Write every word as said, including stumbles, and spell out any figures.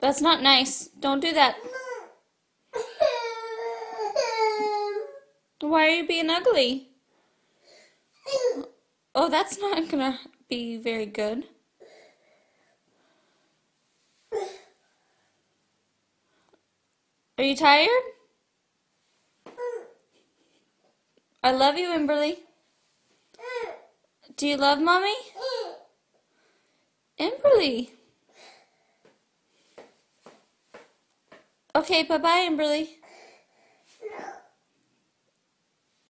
That's not nice. Don't do that. Why are you being ugly? Oh, that's not gonna be very good. Are you tired? I love you, Emberly. Do you love Mommy? Emberly. Okay, bye-bye, Emberly.